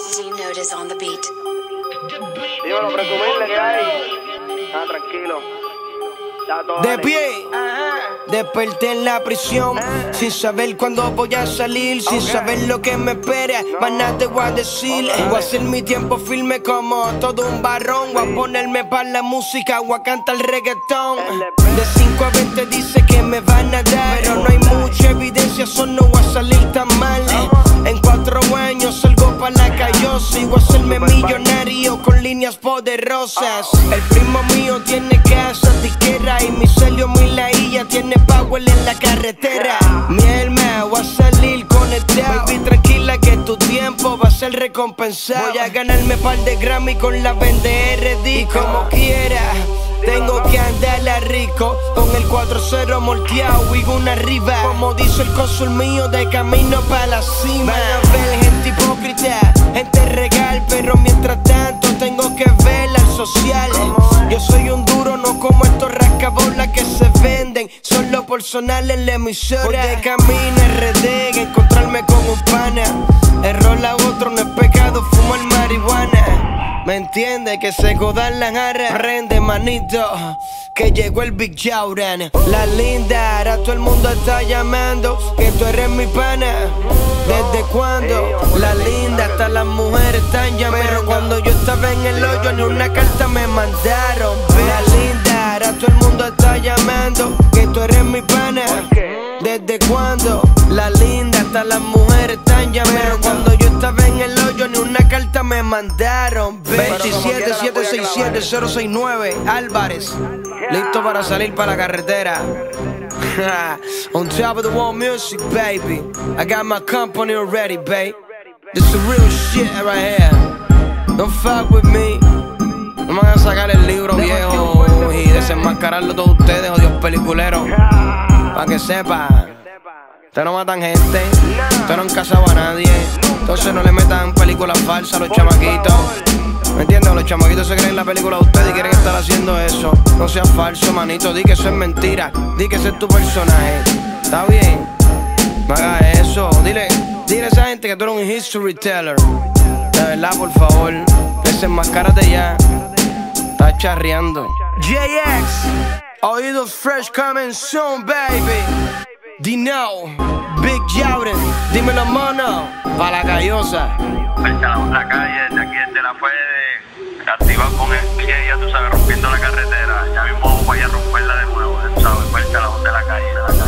Z-Note is on the beat. Dímelo, presumirle que hay. Ah, tranquilo. De pie, desperté en la prisión, sin saber cuándo voy a salir, sin saber lo que me espera, más nada te voy a decir. Voy a hacer mi tiempo firme como todo un varón, voy a ponerme para la música, voy a cantar reggaetón. De 5 a 20 dice que me van a dar, pero no hay mucha evidencia, solo no voy a salir tan mal. En 4 años salgo para la callosa y voy a hacerme millonario con líneas poderosas. El primo mío tiene casa disquera y mi celio, mi lailla tiene power en la carretera. Mi alma voy a salir conectado, baby, tranquila que tu tiempo va a ser recompensado. Voy a ganarme par de Grammy con la BDRD y como quiera tengo que andarla rico, con el 4-0 molteado y una arriba. Como dice el cónsul mío, de camino para la cima. Van a ver gente hipócrita, gente regal, pero mientras tanto tengo que ver al social. Yo soy un duro, no como estos rascabolas que se venden solo por sonar en la emisora. Voy de camino RD, encontrarme con un pana. Error a otro no es pecado, fumar marihuana. ¿Me entiende? Que se jodan las jarras. Prende, manito, que llegó el Big Jordan. La linda, ahora todo el mundo está llamando que tú eres mi pana. ¿Desde cuándo? La linda, hasta las mujeres están llamando. Pero cuando yo estaba en el hoyo ni una carta me mandaron. La linda, ahora todo el mundo está llamando que tú eres mi pana. ¿Desde cuándo? La linda, hasta las mujeres están llamando. Pero cuando yo estaba en el hoyo ni una carta me mandaron. 27767069 Álvarez, listo para salir para la carretera. On top of the world music, baby. I got my company already, babe. This is real shit right here. Don't fuck with me. No me van a sacar el libro viejo y desenmascararlo todos ustedes, odios peliculeros. Pa' que sepan, ustedes no matan gente, ustedes no han casado a nadie. Entonces no le metan películas falsas a los chamaquitos. ¿Me entiendes? Los chamaquitos se creen la película de ustedes y quieren estar haciendo eso. No seas falso, manito, di que eso es mentira. Di que ese es tu personaje. ¿Está bien? No hagas eso. Dile a esa gente que tú eres un history teller. De verdad, por favor, desenmascárate ya. Estás charreando. JX, oídos fresh coming soon, baby. Dino, Big Jordan, dímelo, mono, pa' la callosa. La calle, de aquí desde la Fede, activado con el pie, ya tú sabes, rompiendo la carretera. Ya mismo vamos a romperla de nuevo, ¿sabes? Falta la voz de la calle.